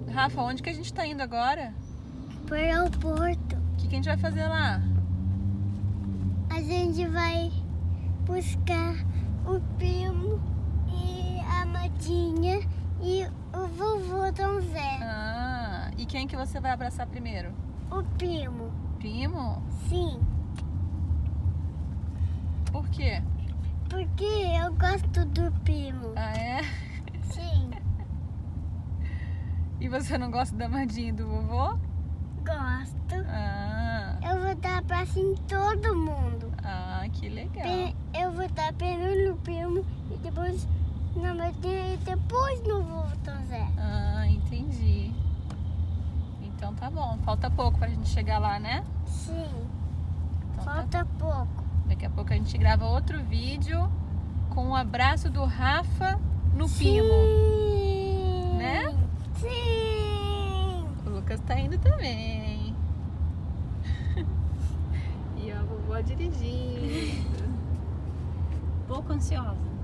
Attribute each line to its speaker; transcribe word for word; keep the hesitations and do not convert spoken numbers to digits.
Speaker 1: Rafa, onde que a gente tá indo agora?
Speaker 2: Pro aeroporto.
Speaker 1: O que, que a gente vai fazer lá?
Speaker 2: A gente vai buscar o primo e a madrinha e o vovô Dom Zé.
Speaker 1: Ah, e quem que você vai abraçar primeiro?
Speaker 2: O primo.
Speaker 1: Primo?
Speaker 2: Sim.
Speaker 1: Por quê?
Speaker 2: Porque eu gosto do primo.
Speaker 1: Ah, é?
Speaker 2: Sim.
Speaker 1: E você não gosta da madrinha e do vovô?
Speaker 2: Gosto.
Speaker 1: Ah,
Speaker 2: Eu vou dar abraço em todo mundo.
Speaker 1: ah, que legal.
Speaker 2: Pe- Eu vou dar primeiro no primo e depois na madrinha e depois no vovô Dom Zé.
Speaker 1: Ah, entendi. Então tá bom. Falta pouco pra gente chegar lá, né?
Speaker 2: Sim.
Speaker 1: Então tá
Speaker 2: Falta pouco.
Speaker 1: Daqui a pouco a gente grava outro vídeo com o abraço do Rafa no primo.
Speaker 2: Sim.
Speaker 1: Né?
Speaker 2: Sim.
Speaker 1: O Lucas tá indo também. E a vovó dirigindo.
Speaker 3: Pouco ansiosa.